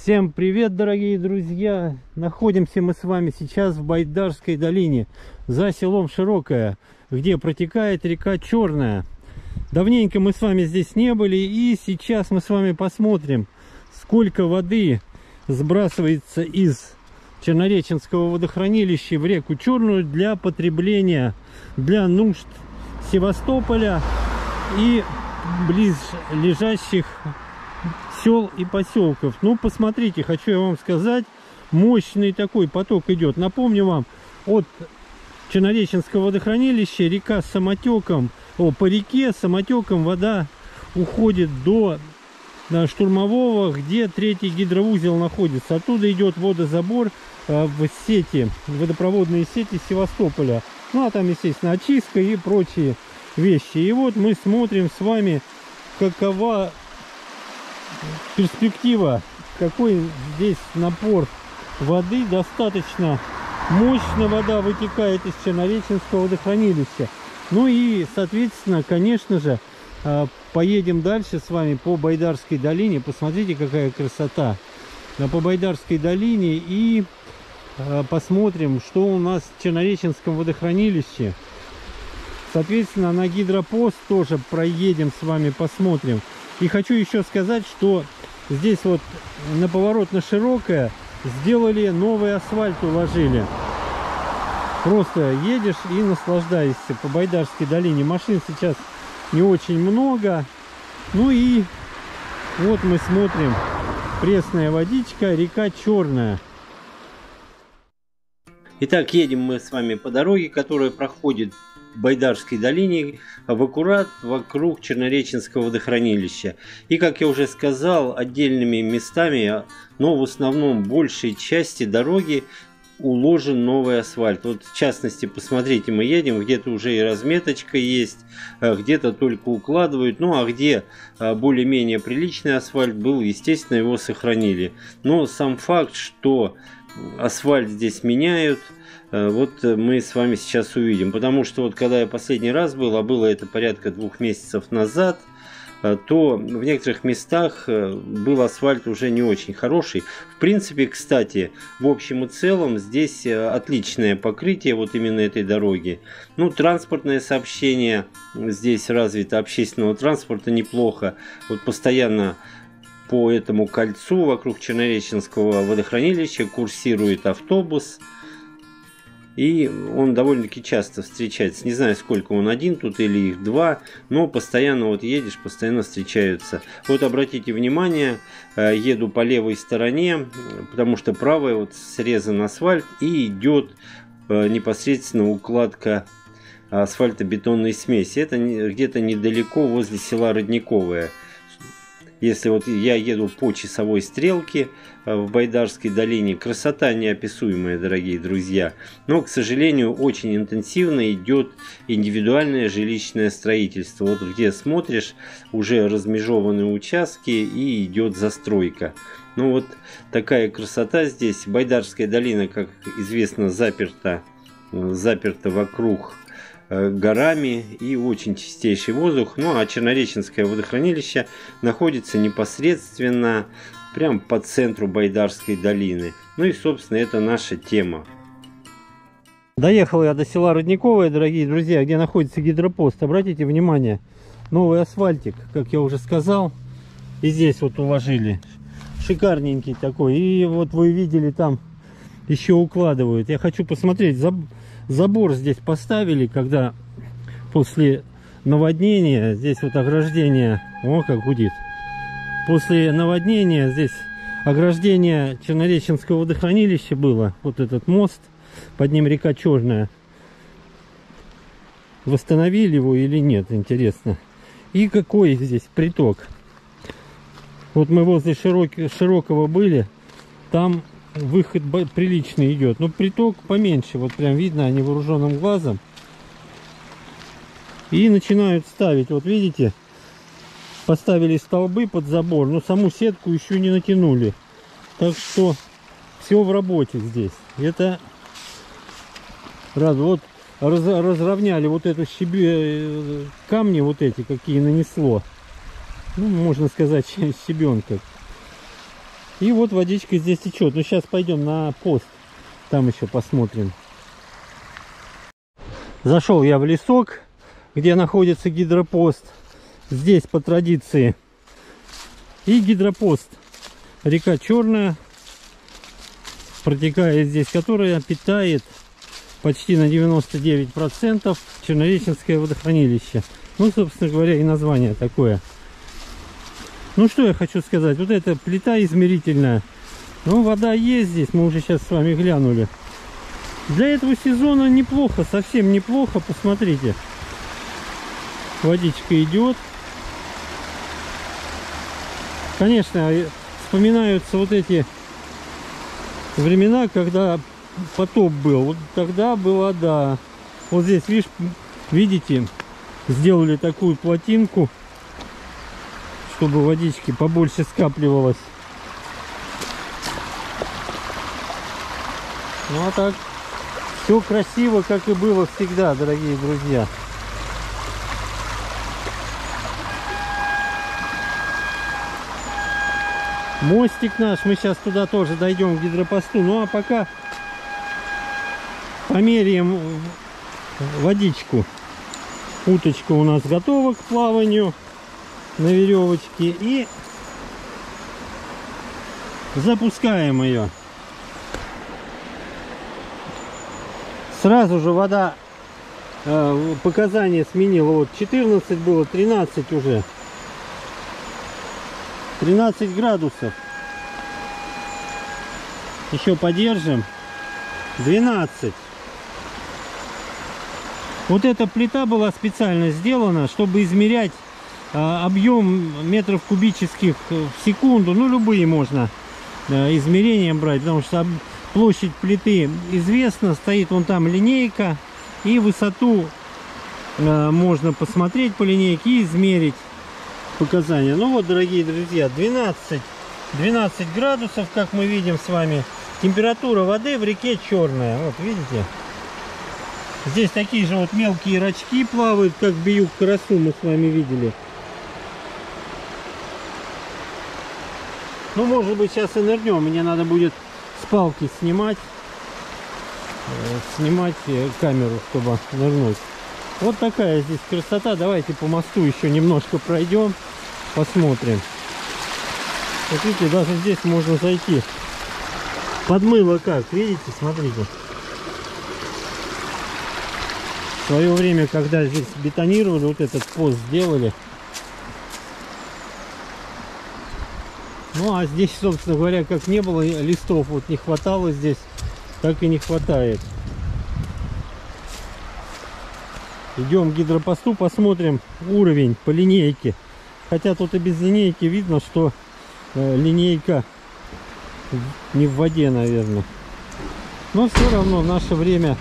Всем привет, дорогие друзья! Находимся мы с вами сейчас в Байдарской долине, за селом Широкое, где протекает река Черная. Давненько мы с вами здесь не были, и сейчас мы с вами посмотрим, сколько воды сбрасывается из Чернореченского водохранилища в реку Черную для потребления, для нужд Севастополя и близлежащих сел и поселков. Ну, посмотрите, хочу я вам сказать, мощный такой поток идет. Напомню вам, от Чернореченского водохранилища река самотеком, по реке самотеком вода уходит до Штурмового, где третий гидроузел находится. Оттуда идет водозабор в сети, водопроводные сети Севастополя. Ну, а там, естественно, очистка и прочие вещи. И вот мы смотрим с вами, какова перспектива, какой здесь напор воды. Достаточно мощно вода вытекает из Чернореченского водохранилища. Ну и, соответственно, конечно же, поедем дальше с вами по Байдарской долине. Посмотрите, какая красота по Байдарской долине. И посмотрим, что у нас в Чернореченском водохранилище. Соответственно, на гидропост тоже проедем с вами, посмотрим. И хочу еще сказать, что здесь вот на поворот на Широкое сделали новый асфальт, уложили. Просто едешь и наслаждаешься по Байдарской долине. Машин сейчас не очень много. Ну и вот мы смотрим, пресная водичка, река Черная. Итак, едем мы с вами по дороге, которая проходит в Байдарской долине, в аккурат вокруг Чернореченского водохранилища. И, как я уже сказал, отдельными местами, но в основном большей части дороги уложен новый асфальт. Вот в частности, посмотрите, мы едем, где-то уже и разметочка есть, где-то только укладывают, ну а где более-менее приличный асфальт был, естественно, его сохранили. Но сам факт, что асфальт здесь меняют, вот мы с вами сейчас увидим. Потому что вот когда я последний раз был, а было это порядка 2 месяцев назад, то в некоторых местах был асфальт уже не очень хороший. В принципе, кстати, в общем и целом здесь отличное покрытие вот именно этой дороги. Ну, транспортное сообщение здесь развито, общественного транспорта неплохо. Вот постоянно по этому кольцу вокруг Чернореченского водохранилища курсирует автобус. И он довольно-таки часто встречается. Не знаю, сколько он, один тут или их 2, но постоянно вот едешь, постоянно встречаются. Вот обратите внимание, еду по левой стороне, потому что правая вот срезан асфальт и идет непосредственно укладка асфальтобетонной смеси. Это где-то недалеко возле села Родниковое. Если вот я еду по часовой стрелке в Байдарской долине, красота неописуемая, дорогие друзья. Но, к сожалению, очень интенсивно идет индивидуальное жилищное строительство. Вот где смотришь, уже размежеваны участки и идет застройка. Ну вот такая красота здесь. Байдарская долина, как известно, заперта вокруг горами и очень чистейший воздух. Ну а Чернореченское водохранилище находится непосредственно прямо по центру Байдарской долины. Ну и, собственно, это наша тема. Доехал я до села Родниковое, дорогие друзья, где находится гидропост. Обратите внимание, новый асфальтик, как я уже сказал, и здесь вот уложили. Шикарненький такой. И вот вы видели, там еще укладывают. Я хочу посмотреть, забор здесь поставили, когда после наводнения, здесь вот ограждение, о, как гудит. После наводнения здесь ограждение Чернореченского водохранилища было, вот этот мост, под ним река Черная. Восстановили его или нет, интересно. И какой здесь приток. Вот мы возле Широкого были, там выход приличный идет, но приток поменьше, вот прям видно невооруженным глазом. И начинают ставить, вот видите, поставили столбы под забор, но саму сетку еще не натянули. Так что все в работе здесь. Это радует. Вот разровняли вот эту камни, вот эти, какие нанесло. Ну, можно сказать, щебенка. И вот водичка здесь течет. Ну, сейчас пойдем на пост. Там еще посмотрим. Зашел я в лесок, где находится гидропост. Здесь по традиции и гидропост. Река Черная протекает здесь, которая питает почти на 99% Чернореченское водохранилище. Ну, собственно говоря, и название такое. Ну, что я хочу сказать. Вот эта плита измерительная. Ну, вода есть здесь, мы уже сейчас с вами глянули. Для этого сезона неплохо, совсем неплохо. Посмотрите. Водичка идет. Конечно, вспоминаются вот эти времена, когда потоп был. Вот тогда была, да. Вот здесь, видите, сделали такую плотинку, чтобы водички побольше скапливалось. Ну а так, все красиво, как и было всегда, дорогие друзья. Мостик наш, мы сейчас туда тоже дойдем, к гидропосту. Ну а пока померяем водичку. Уточка у нас готова к плаванию на веревочке. И запускаем ее. Сразу же вода показания сменила. Вот 14 было, 13 уже. 13 градусов. Еще подержим. 12. Вот эта плита была специально сделана, чтобы измерять объем метров кубических в секунду. Ну, любые можно измерения брать, потому что площадь плиты известна. Стоит вон там линейка. И высоту можно посмотреть по линейке и измерить показания. Ну вот, дорогие друзья, 12 градусов, как мы видим с вами. Температура воды в реке Черная. Вот, видите? Здесь такие же вот мелкие рачки плавают, как Биюк-Карасу мы с вами видели. Ну, может быть, сейчас и нырнем. Мне надо будет с палки снимать камеру, чтобы нырнуть. Вот такая здесь красота. Давайте по мосту еще немножко пройдем, посмотрим. Вот видите, даже здесь можно зайти. Подмыло как, видите, смотрите. В свое время, когда здесь бетонировали, вот этот пост сделали. Ну а здесь, собственно говоря, как не было листов, вот не хватало здесь, так и не хватает. Идем к гидропосту, посмотрим уровень по линейке. Хотя тут и без линейки видно, что линейка не в воде, наверное. Но все равно в наше время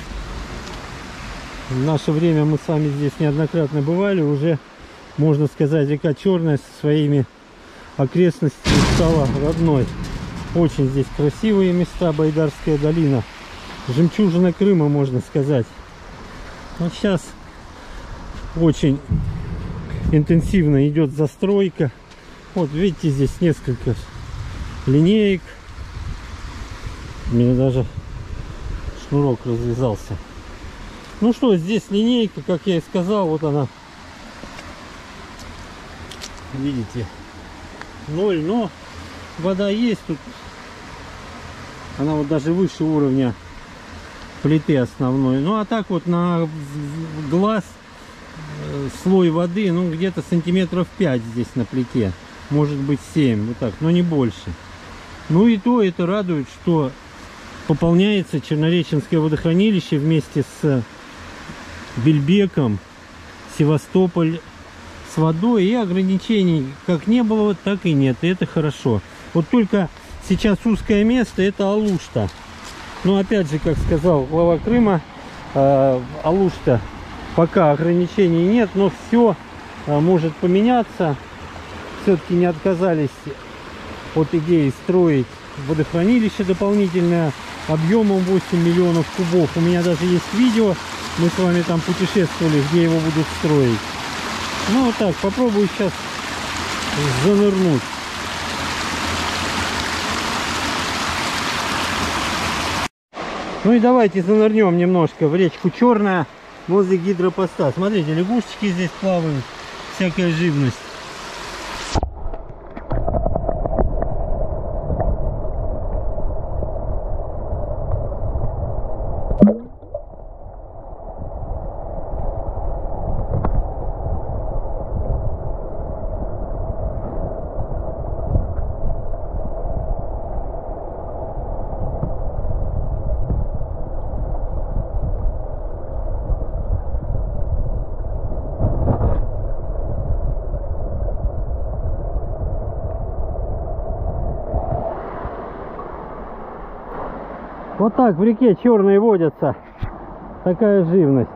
мы с вами здесь неоднократно бывали. Уже, можно сказать, река Черная со своими окрестностями стала родной. Очень здесь красивые места, Байдарская долина. Жемчужина Крыма, можно сказать. Вот сейчас очень интенсивно идет застройка. Вот видите, здесь несколько линеек. У меня даже шнурок развязался. Ну что, здесь линейка, как я и сказал, вот она. Видите, 0, но вода есть тут. Она вот даже выше уровня плиты основной. Ну а так вот на глаз слой воды, ну где-то сантиметров 5 здесь на плите. Может быть 7, вот так, но не больше. Ну и то это радует, что пополняется Чернореченское водохранилище вместе с Бельбеком, Севастополь с водой. И ограничений как не было, так и нет. И это хорошо. Вот только сейчас узкое место — это Алушта. Но опять же, как сказал глава Крыма, Алушта пока ограничений нет, но все может поменяться. Все-таки не отказались от идеи строить водохранилище дополнительное объемом 8 миллионов кубов. У меня даже есть видео, мы с вами там путешествовали, где его будут строить. Ну вот так, попробую сейчас занырнуть. Ну и давайте занырнем немножко в речку Черная возле гидропоста. Смотрите, лягушечки здесь плавают, всякая живность. Вот так в реке Черной водятся. Такая живность.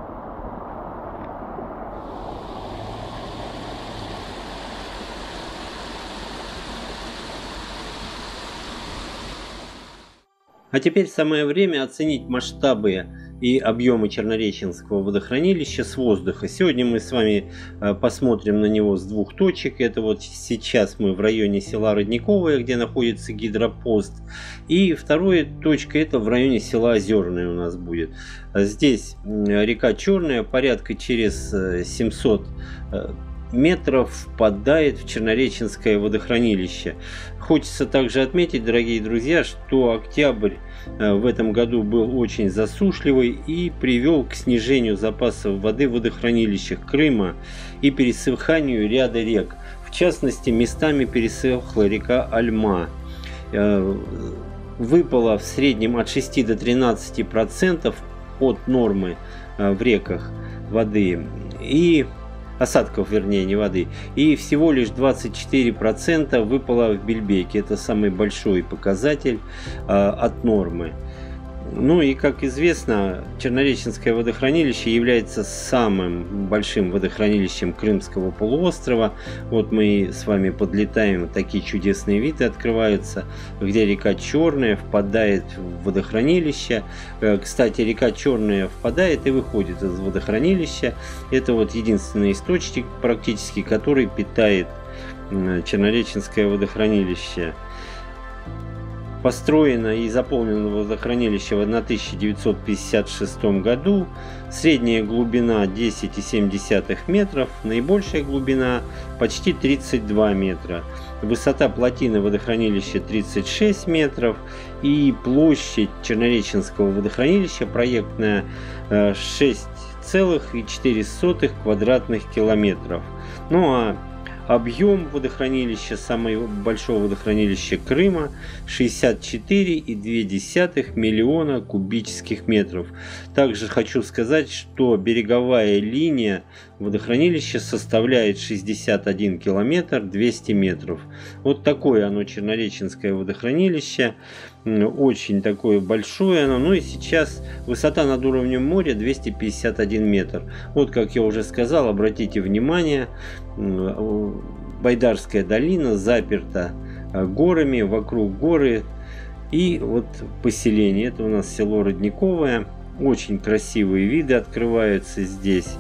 А теперь самое время оценить масштабы и объемы Чернореченского водохранилища с воздуха. Сегодня мы с вами посмотрим на него с двух точек. Это вот сейчас мы в районе села Родниковое, где находится гидропост. И вторая точка — это в районе села Озерное у нас будет. Здесь река Черная порядка через 700 метров впадает в Чернореченское водохранилище. Хочется также отметить, дорогие друзья, что октябрь в этом году был очень засушливый и привел к снижению запасов воды в водохранилищах Крыма и пересыханию ряда рек. В частности, местами пересохла река Альма. Выпало в среднем от 6 до 13% от нормы в реках воды и осадков, вернее, не воды, и всего лишь 24% выпало в Бельбеке. Это самый большой показатель от нормы. Ну и, как известно, Чернореченское водохранилище является самым большим водохранилищем Крымского полуострова. Вот мы с вами подлетаем, такие чудесные виды открываются, где река Черная впадает в водохранилище. Кстати, река Черная впадает и выходит из водохранилища. Это вот единственный источник, практически, который питает Чернореченское водохранилище. Построено и заполнено водохранилище в 1956 году. Средняя глубина 10,7 метров, наибольшая глубина почти 32 метра. Высота плотины водохранилища 36 метров. И площадь Чернореченского водохранилища проектная 6,4 квадратных километров. Ну а объем водохранилища, самого большого водохранилища Крыма, 64,2 миллиона кубических метров. Также хочу сказать, что береговая линия водохранилища составляет 61 километр 200 метров. Вот такое оно, Чернореченское водохранилище. Очень такое большое оно. Ну и сейчас высота над уровнем моря 251 метр. Вот, как я уже сказал, обратите внимание, Байдарская долина заперта горами, вокруг горы. И вот поселение, это у нас село Родниковое. Очень красивые виды открываются здесь.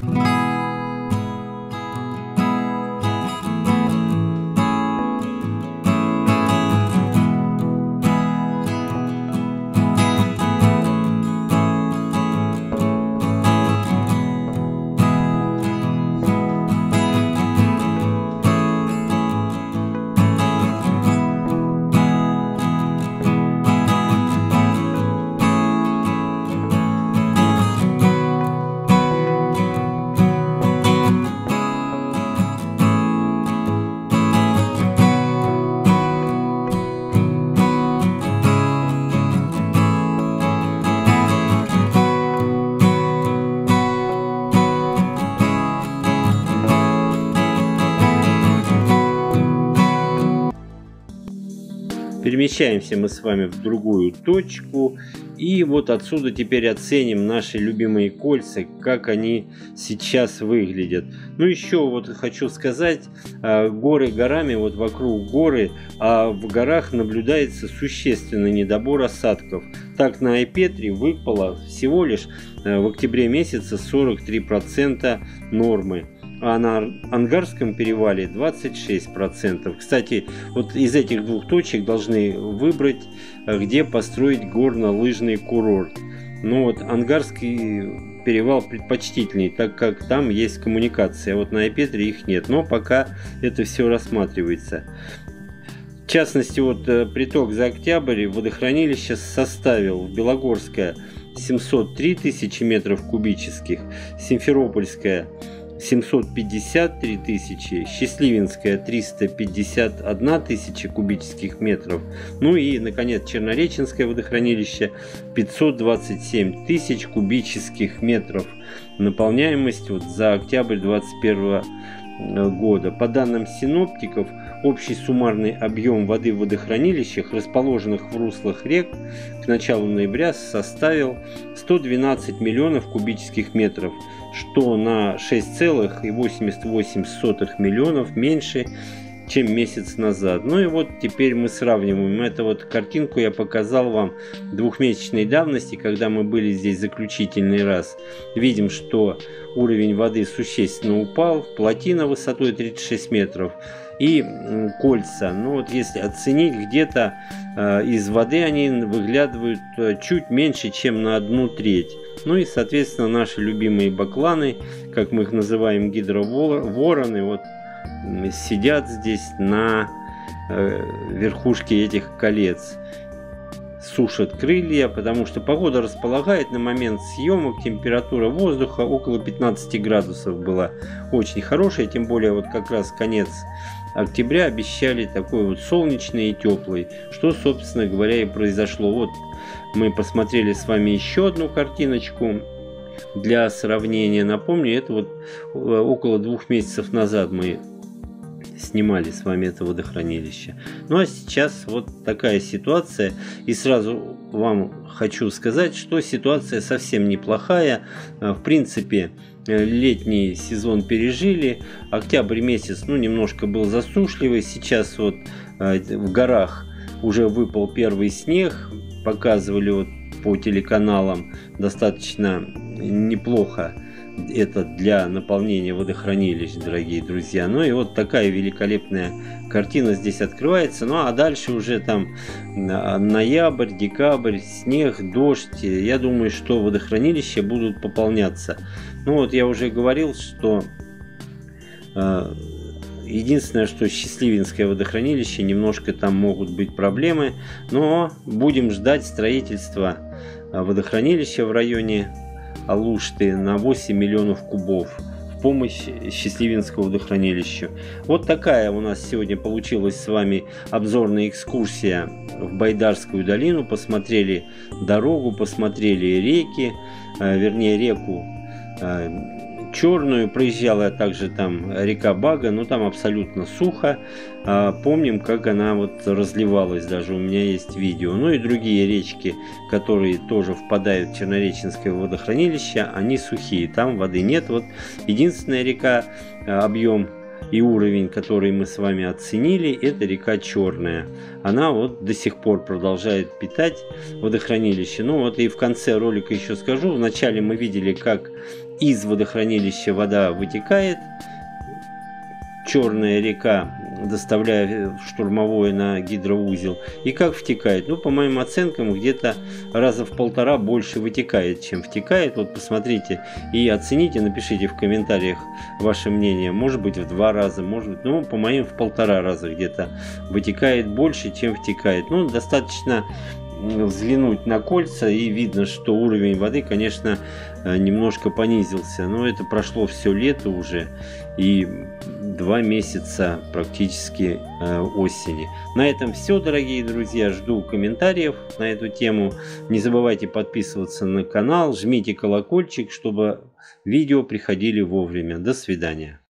Перемещаемся мы с вами в другую точку. И вот отсюда теперь оценим наши любимые кольца, как они сейчас выглядят. Ну еще вот хочу сказать, горы горами, вот вокруг горы, а в горах наблюдается существенный недобор осадков. Так, на Айпетре выпало всего лишь в октябре месяце 43% нормы. а на Ангарском перевале 26%. Кстати, вот из этих двух точек должны выбрать, где построить горно-лыжный курорт. Но вот Ангарский перевал предпочтительней, так как там есть коммуникация, а вот на Айпетре их нет. Но пока это все рассматривается. В частности, вот приток за октябрь водохранилища составил Белогорское 703 тысячи метров кубических, Симферопольское 753 тысячи, Счастливинская 351 тысяча кубических метров, ну и, наконец, Чернореченское водохранилище 527 тысяч кубических метров. Наполняемость вот за октябрь 2021 года. По данным синоптиков, общий суммарный объем воды в водохранилищах, расположенных в руслах рек, к началу ноября составил 112 миллионов кубических метров, что на 6,88 миллионов меньше, чем месяц назад. Ну и вот теперь мы сравниваем. Эту вот картинку я показал вам двухмесячной давности, когда мы были здесь заключительный раз. Видим, что уровень воды существенно упал, плотина высотой 36 метров и кольца. Ну вот если оценить, где-то из воды они выглядывают чуть меньше, чем на 1/3. Ну и соответственно наши любимые бакланы, как мы их называем, гидровороны, вот сидят здесь на верхушке этих колец, сушат крылья, потому что погода располагает. На момент съемок температура воздуха около 15 градусов была очень хорошая, тем более вот как раз конец октября обещали такой вот солнечный и теплый, что, собственно говоря, и произошло. Вот мы посмотрели с вами еще одну картиночку для сравнения. Напомню, это вот около 2 месяцев назад мы снимали с вами это водохранилище. Ну а сейчас вот такая ситуация, и сразу вам хочу сказать, что ситуация совсем неплохая. В принципе, летний сезон пережили, октябрь месяц, ну, немножко был засушливый, сейчас вот в горах уже выпал первый снег, показывали вот по телеканалам, достаточно неплохо это для наполнения водохранилищ, дорогие друзья. Ну и вот такая великолепная картина здесь открывается. Ну а дальше уже там ноябрь, декабрь, снег, дождь. Я думаю, что водохранилища будут пополняться. Ну вот я уже говорил, что единственное, что Счастливинское водохранилище, немножко там могут быть проблемы. Но будем ждать строительства водохранилища в районе Алушты на 8 миллионов кубов в помощь Счастливинского водохранилища. Вот такая у нас сегодня получилась с вами обзорная экскурсия в Байдарскую долину. Посмотрели дорогу, посмотрели реки, вернее реку Черную. Проезжала я также там река Бага, но там абсолютно сухо. Помним, как она вот разливалась, даже у меня есть видео. Ну и другие речки, которые тоже впадают в Чернореченское водохранилище, они сухие, там воды нет. Вот единственная река, объем и уровень, который мы с вами оценили, это река Черная. Она вот до сих пор продолжает питать водохранилище. Ну вот и в конце ролика еще скажу. Вначале мы видели, как из водохранилища вода вытекает, Черная река, доставляя штурмовое на гидроузел, и как втекает. Ну, по моим оценкам, где-то раза в 1,5 больше вытекает, чем втекает. Вот посмотрите и оцените, напишите в комментариях ваше мнение. Может быть, в 2 раза, может быть, ну, по моим, в 1,5 раза где-то вытекает больше, чем втекает. Ну, достаточно взглянуть на кольца, и видно, что уровень воды, конечно, немножко понизился. Но это прошло все лето уже и 2 месяца практически осени. На этом все, дорогие друзья. Жду комментариев на эту тему. Не забывайте подписываться на канал, жмите колокольчик, чтобы видео приходили вовремя. До свидания.